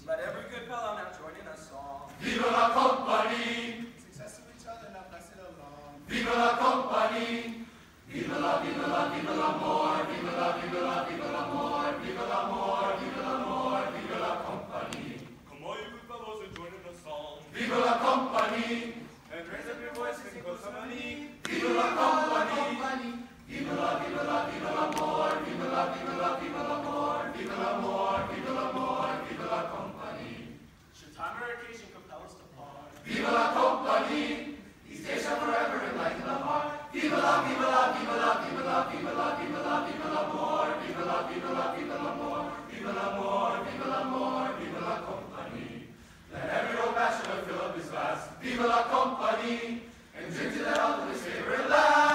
Let every good fellow now join in a song. Vive la Compagnie! Success to each other, now bless it along. Vive la Compagnie! Vive la, vive la, vive l'amor! Vive la, vive la, vive l'amor! Vive l'amor, vive l'amor, vive la Compagnie! Come all you good fellows and join in a song. Vive la Compagnie! And raise up your voice and close harmony. Vive la Compagnie! Vive la, vive la, vive l'amor! Vive la, vive la, vive l'amor! Vive l'amor, vive l'amor, vive la Compagnie! Should time or occasion compel us to part, Vive la Compagnie! These days shall forever enlighten the heart. Vive la, vive la, vive la, vive la, vive la, vive la, vive l'amor! Vive la, vive la, vive l'amor! Vive l'amor, vive l'amor, vive la Compagnie! Let every old bachelor fill up his glass. Vive la Compagnie! And drink to that ultimate favorite laugh.